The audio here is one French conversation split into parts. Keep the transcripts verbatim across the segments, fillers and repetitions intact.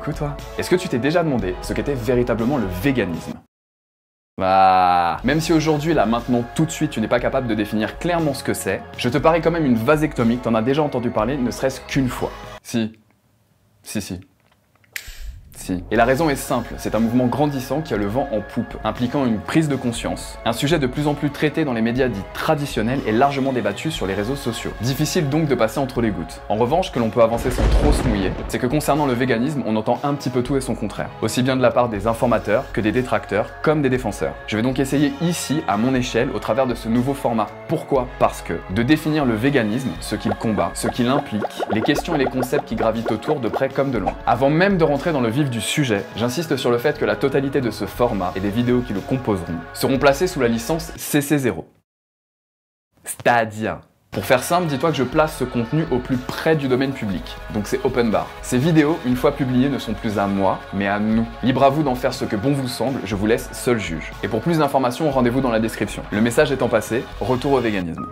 Coucou toi. Est-ce que tu t'es déjà demandé ce qu'était véritablement le véganisme? Bah, même si aujourd'hui, là, maintenant, tout de suite, tu n'es pas capable de définir clairement ce que c'est, je te parie quand même une vasectomie que t'en as déjà entendu parler, ne serait-ce qu'une fois. Si. Si, si. Si. Et la raison est simple, c'est un mouvement grandissant qui a le vent en poupe, impliquant une prise de conscience. Un sujet de plus en plus traité dans les médias dits traditionnels et largement débattu sur les réseaux sociaux. Difficile donc de passer entre les gouttes. En revanche, ce que l'on peut avancer sans trop se mouiller, c'est que concernant le véganisme, on entend un petit peu tout et son contraire. Aussi bien de la part des informateurs que des détracteurs, comme des défenseurs. Je vais donc essayer ici, à mon échelle, au travers de ce nouveau format. Pourquoi? Parce que de définir le véganisme, ce qu'il combat, ce qu'il implique, les questions et les concepts qui gravitent autour de près comme de loin. Avant même de rentrer dans le vif du sujet, j'insiste sur le fait que la totalité de ce format et des vidéos qui le composeront seront placées sous la licence C C zéro. C'est-à-dire, pour faire simple, dis-toi que je place ce contenu au plus près du domaine public, donc c'est open bar. Ces vidéos, une fois publiées, ne sont plus à moi, mais à nous. Libre à vous d'en faire ce que bon vous semble, je vous laisse seul juge. Et pour plus d'informations, rendez-vous dans la description. Le message étant passé, retour au véganisme.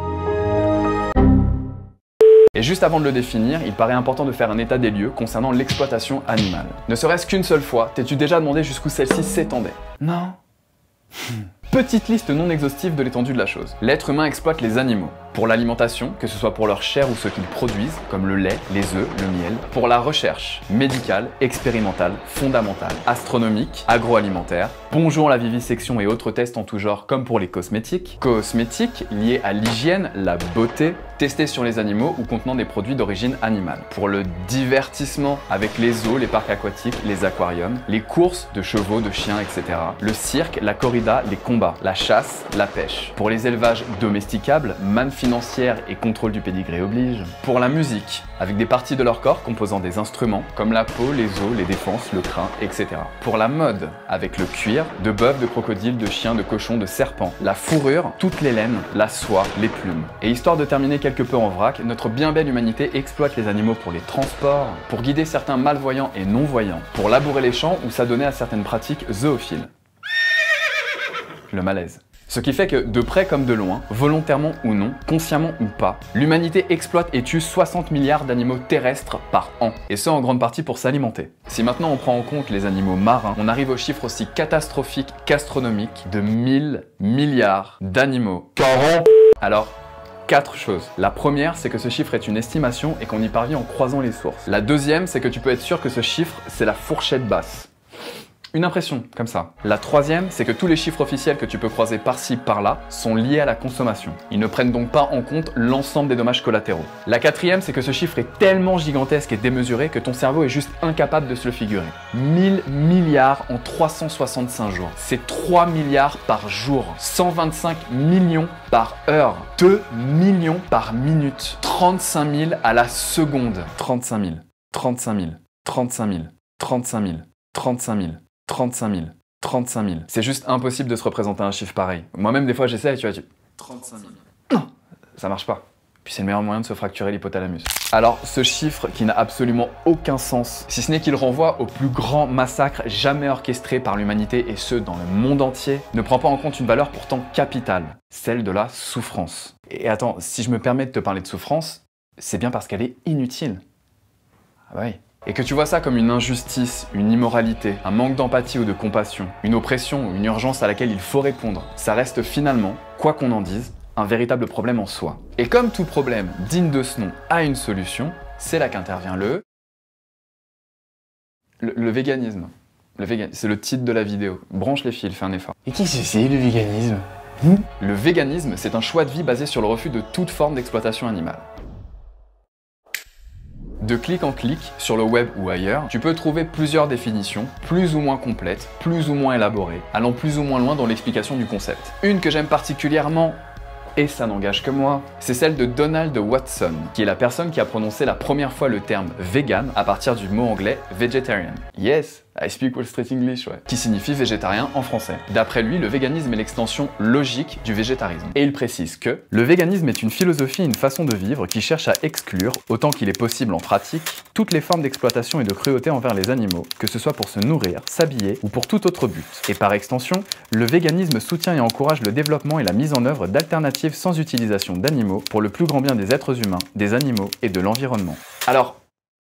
Et juste avant de le définir, il paraît important de faire un état des lieux concernant l'exploitation animale. Ne serait-ce qu'une seule fois, t'es-tu déjà demandé jusqu'où celle-ci s'étendait? Non. Petite liste non exhaustive de l'étendue de la chose. L'être humain exploite les animaux. Pour l'alimentation, que ce soit pour leur chair ou ce qu'ils produisent, comme le lait, les œufs, le miel. Pour la recherche, médicale, expérimentale, fondamentale, astronomique, agroalimentaire. Bonjour la vivisection et autres tests en tout genre, comme pour les cosmétiques. Cosmétiques liés à l'hygiène, la beauté, testés sur les animaux ou contenant des produits d'origine animale. Pour le divertissement, avec les zoos, les parcs aquatiques, les aquariums, les courses de chevaux, de chiens, et cetera. Le cirque, la corrida, les combats, la chasse, la pêche. Pour les élevages domesticables, manne financière et contrôle du pédigré oblige. Pour la musique, avec des parties de leur corps composant des instruments, comme la peau, les os, les défenses, le crin, et cetera. Pour la mode, avec le cuir, de bœuf, de crocodile, de chien, de cochon, de serpent, la fourrure, toutes les laines, la soie, les plumes. Et histoire de terminer quelque peu en vrac, notre bien belle humanité exploite les animaux pour les transports, pour guider certains malvoyants et non-voyants, pour labourer les champs ou s'adonner à certaines pratiques zoophiles. Le malaise. Ce qui fait que, de près comme de loin, volontairement ou non, consciemment ou pas, l'humanité exploite et tue soixante milliards d'animaux terrestres par an. Et ce, en grande partie pour s'alimenter. Si maintenant on prend en compte les animaux marins, on arrive au chiffre aussi catastrophique qu'astronomique de mille milliards d'animaux par an. Alors, quatre choses. La première, c'est que ce chiffre est une estimation et qu'on y parvient en croisant les sources. La deuxième, c'est que tu peux être sûr que ce chiffre, c'est la fourchette basse. Une impression, comme ça. La troisième, c'est que tous les chiffres officiels que tu peux croiser par-ci, par-là, sont liés à la consommation. Ils ne prennent donc pas en compte l'ensemble des dommages collatéraux. La quatrième, c'est que ce chiffre est tellement gigantesque et démesuré que ton cerveau est juste incapable de se le figurer. mille milliards en trois cent soixante-cinq jours. C'est trois milliards par jour. cent vingt-cinq millions par heure. deux millions par minute. trente-cinq mille à la seconde. trente-cinq mille. trente-cinq mille. trente-cinq mille. trente-cinq mille. trente-cinq mille. trente-cinq mille, trente-cinq mille. C'est juste impossible de se représenter un chiffre pareil. Moi-même, des fois, j'essaie, tu vois, tu... trente-cinq mille. Non, ça marche pas. Puis c'est le meilleur moyen de se fracturer l'hypothalamus. Alors, ce chiffre qui n'a absolument aucun sens, si ce n'est qu'il renvoie au plus grand massacre jamais orchestré par l'humanité et ce, dans le monde entier, ne prend pas en compte une valeur pourtant capitale, celle de la souffrance. Et attends, si je me permets de te parler de souffrance, c'est bien parce qu'elle est inutile. Ah bah oui. Et que tu vois ça comme une injustice, une immoralité, un manque d'empathie ou de compassion, une oppression ou une urgence à laquelle il faut répondre, ça reste finalement, quoi qu'on en dise, un véritable problème en soi. Et comme tout problème digne de ce nom a une solution, c'est là qu'intervient le... Le, le véganisme. Le végan... C'est le titre de la vidéo. Branche les fils, fais un effort. Et qu'est-ce que c'est le véganisme? Le véganisme, c'est un choix de vie basé sur le refus de toute forme d'exploitation animale. De clic en clic, sur le web ou ailleurs, tu peux trouver plusieurs définitions, plus ou moins complètes, plus ou moins élaborées, allant plus ou moins loin dans l'explication du concept. Une que j'aime particulièrement, et ça n'engage que moi, c'est celle de Donald Watson, qui est la personne qui a prononcé la première fois le terme vegan à partir du mot anglais vegetarian. Yes, I speak Wall Street English, ouais. Qui signifie végétarien en français. D'après lui, le véganisme est l'extension logique du végétarisme. Et il précise que le véganisme est une philosophie et une façon de vivre qui cherche à exclure, autant qu'il est possible en pratique, toutes les formes d'exploitation et de cruauté envers les animaux, que ce soit pour se nourrir, s'habiller ou pour tout autre but. Et par extension, le véganisme soutient et encourage le développement et la mise en œuvre d'alternatives sans utilisation d'animaux pour le plus grand bien des êtres humains, des animaux et de l'environnement. Alors,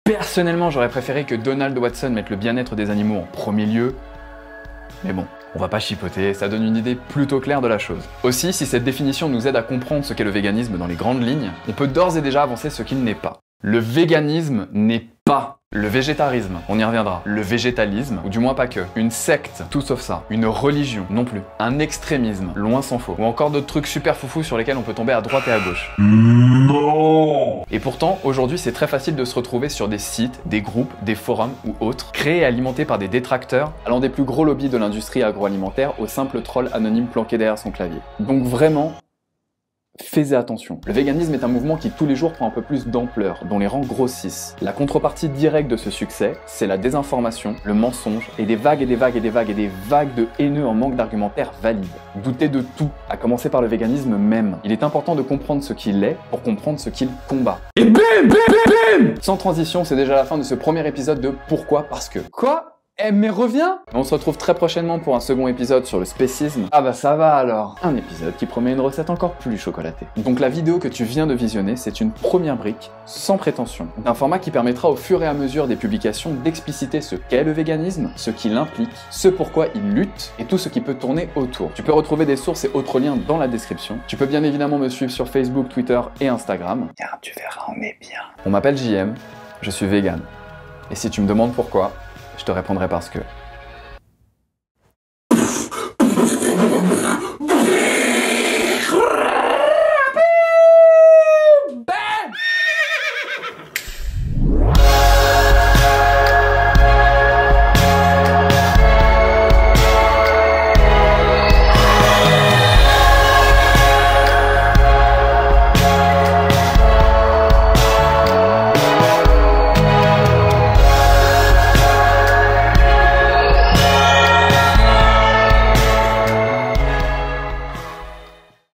Personnellement, j'aurais préféré que Donald Watson mette le bien-être des animaux en premier lieu. Mais bon, on va pas chipoter, ça donne une idée plutôt claire de la chose. Aussi, si cette définition nous aide à comprendre ce qu'est le véganisme dans les grandes lignes, on peut d'ores et déjà avancer ce qu'il n'est pas. Le véganisme n'est pas le végétarisme, on y reviendra. Le végétalisme, ou du moins pas que. Une secte, tout sauf ça. Une religion, non plus. Un extrémisme, loin s'en faut. Ou encore d'autres trucs super foufous sur lesquels on peut tomber à droite et à gauche. Non. Et pourtant, aujourd'hui, c'est très facile de se retrouver sur des sites, des groupes, des forums ou autres, créés et alimentés par des détracteurs, allant des plus gros lobbies de l'industrie agroalimentaire au simple troll anonyme planqué derrière son clavier. Donc vraiment, faites attention. Le véganisme est un mouvement qui tous les jours prend un peu plus d'ampleur, dont les rangs grossissent. La contrepartie directe de ce succès, c'est la désinformation, le mensonge, et des vagues et des vagues et des vagues et des vagues de haineux en manque d'argumentaire valides. Doutez de tout, à commencer par le véganisme même. Il est important de comprendre ce qu'il est pour comprendre ce qu'il combat. Et bim, bim, bim, bim. Sans transition, c'est déjà la fin de ce premier épisode de Pourquoi Parce que. Quoi ? Eh mais reviens! On se retrouve très prochainement pour un second épisode sur le spécisme. Ah bah ça va alors! Un épisode qui promet une recette encore plus chocolatée. Donc la vidéo que tu viens de visionner, c'est une première brique, sans prétention, d'un format qui permettra au fur et à mesure des publications d'expliciter ce qu'est le véganisme, ce qu'il implique, ce pourquoi il lutte, et tout ce qui peut tourner autour. Tu peux retrouver des sources et autres liens dans la description. Tu peux bien évidemment me suivre sur Facebook, Twitter et Instagram. Car tu verras, on est bien. On m'appelle J M, je suis vegan. Et si tu me demandes pourquoi, je te répondrai parce que...